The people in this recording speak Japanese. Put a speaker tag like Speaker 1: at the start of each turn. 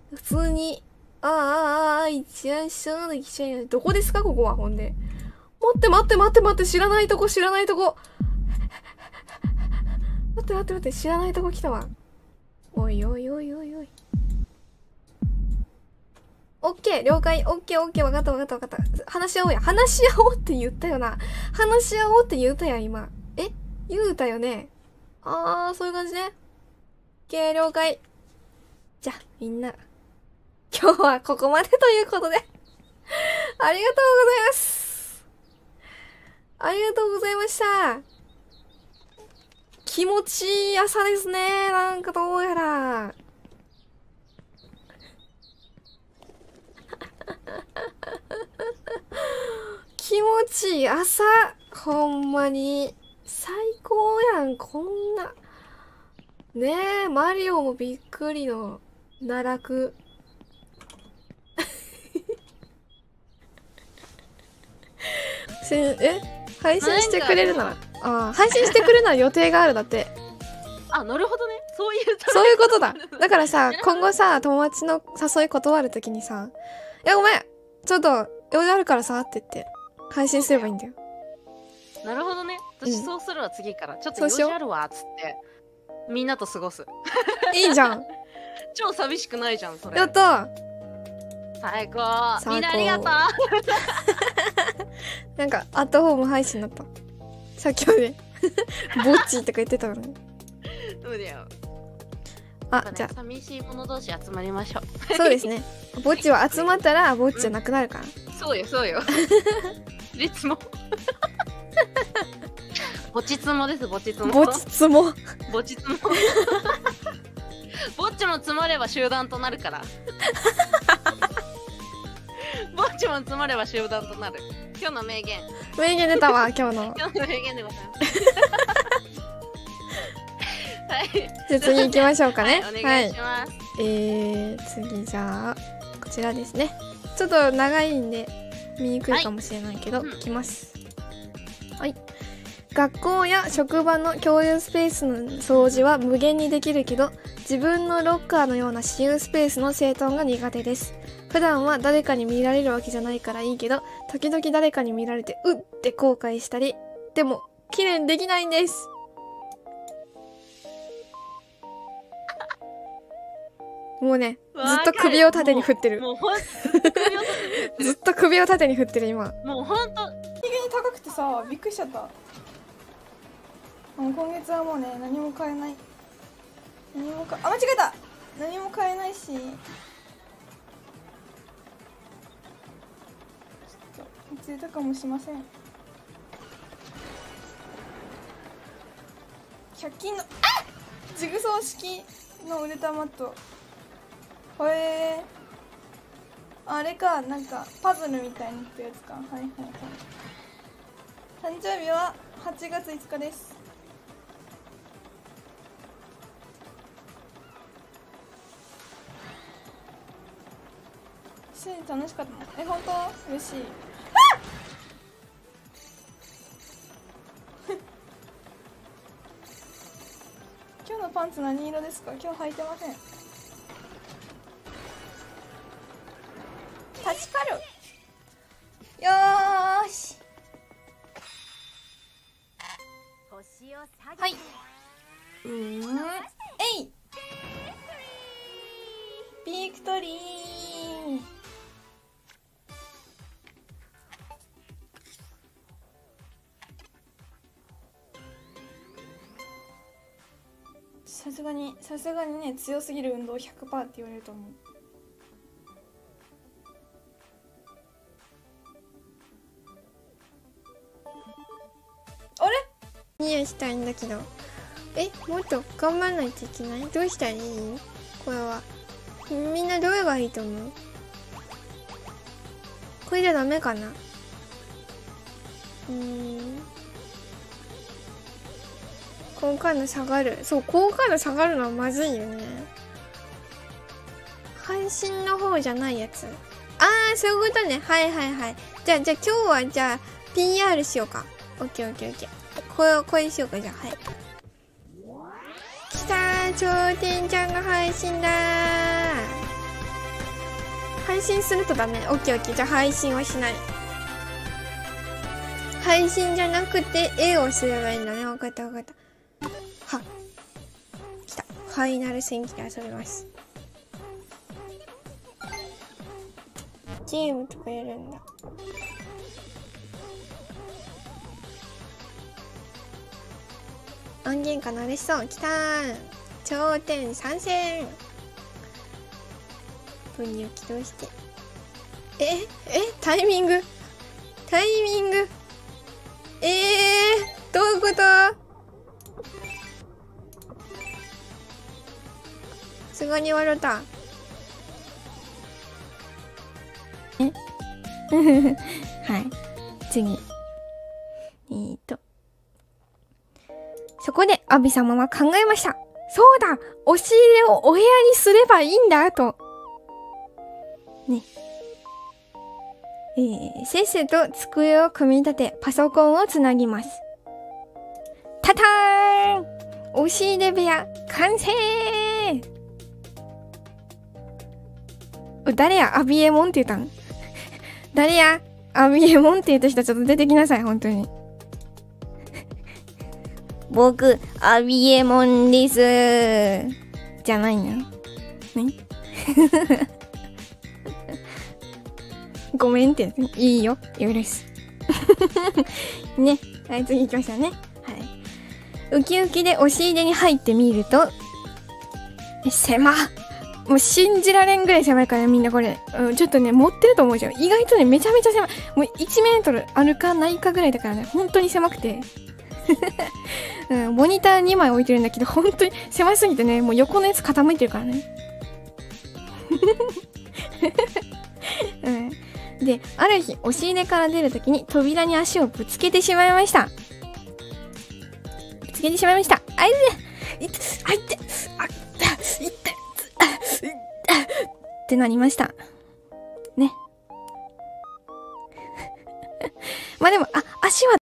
Speaker 1: 普通に、一覧したできちゃう。どこですかここは、ほんで。待って、知らないとこ。待って、知らないとこ来たわ。おい。オッケー、了解。オッケー、わかった。話し合おうって言ったよな。今。言うたよね。そういう感じね。オッケー、了解。じゃあ、みんな。今日はここまでということで。ありがとうございます。ありがとうございました。気持ちいい朝ですね。なんかどうやら。気持ちいい朝。ほんまに。最高やん、こんな。ねえ、マリオもびっくりの奈落。配信してくれるなら、配信してくれるなら予定があるだって。
Speaker 2: なるほどね。そう
Speaker 1: いうことだ。だからさ、今後さ、友達の誘い断るときにさ、ごめんちょっと用事あるからさって言って、配信すればいいんだよ。
Speaker 2: なるほどね。私そうするわ、次から。ちょっと用事あるわ、っつって。みんなと過ごす。
Speaker 1: いいじゃん。
Speaker 2: 超寂しくないじゃん、それ。
Speaker 1: やった
Speaker 2: 最高。みんなありがとう。
Speaker 1: なんか、アットホーム配信だった。さっきまで、ぼっちとか言ってたのに。
Speaker 2: そうだよ。
Speaker 1: じゃあ。
Speaker 2: 寂しい者同士集まりましょ
Speaker 1: う。そうですね。ぼっちは集まったら、ぼっちじゃなくなるから。
Speaker 2: そうよ。列も。ぼちつもです、ぼちつも。
Speaker 1: ぼちつも。
Speaker 2: ぼっちも積まれば集団となるから。ぼっちも積まれば集団となる。今日の名言。
Speaker 1: 名言出たわ、今日の。
Speaker 2: 今日の名言でございます。はい。
Speaker 1: じゃあ次行きましょうかね。
Speaker 2: お願いします。
Speaker 1: 次じゃあ、こちらですね。ちょっと長いんで、見にくいかもしれないけど、いきます。はい。学校や職場の共有スペースの掃除は無限にできるけど、自分のロッカーのような私有スペースの整頓が苦手です。普段は誰かに見られるわけじゃないからいいけど、時々誰かに見られてうって後悔したり、でも綺麗にできないんです。もうね、ずっと首を縦に振ってる。ずっと首を縦に振ってる今。
Speaker 2: もうほんと
Speaker 1: 急に高くてさ、びっくりしちゃった。もう今月はもうね、何も買えない。間違えた。何も買えないし、ちょっと贅沢もしません。100均のジグソー式のウレタンマット。あれか、なんかパズルみたいにってやつか。誕生日は8月5日です。楽しかったの。本当嬉しい。今日のパンツ何色ですか？今日履いてません。タチカル。よーし。はい。ビクトリー。さすがにね、強すぎる運動 100% って言われると思う。あれ？ニヤしたいんだけど。もっと頑張らないといけない？どうしたらいい？これは。みんなどれがいいと思う？これじゃダメかな？好感度下がる。そう、好感度下がるのはまずいよね。配信の方じゃないやつ。そういうことね。はい。じゃあ今日はPR しようか。オッケー。これしようか、じゃあ、はい。来たー、頂点ちゃんが配信だー。 配信するとダメ。オッケーオッケー。じゃあ配信はしない。配信じゃなくて絵をすればいいんだね。わかったわかった。は。来た。ファイナル戦記で遊びます。ゲームとかやるんだ。案件かなれしそう。来たー。頂点参戦。分離を起動して。タイミングどういうこと？すぐに笑った。はい。次。そこで、アビ様は考えました。そうだ！押し入れをお部屋にすればいいんだと。ね。せっせと机を組み立て、パソコンをつなぎます。たたーん！押し入れ部屋、完成！誰やアビエモンって言ったん？誰やアビエモンって言った人ちょっと出てきなさい、本当に。僕、アビエモンです。じゃないんや。ね。ごめんって。いいよ。許す。ね。はい、次行きましょうね。はい。ウキウキで押し入れに入ってみると、狭っ。もう信じられんぐらい狭いからね、みんなこれ。ちょっとね、持ってると思うじゃん。意外とね、めちゃめちゃ狭い。もう1メートルあるかないかぐらいだからね、本当に狭くて。モニター2枚置いてるんだけど、本当に狭すぎてね、もう横のやつ傾いてるからね。で、ある日、押し入れから出るときに扉に足をぶつけてしまいました。ってなりました。ね。まあでも、足は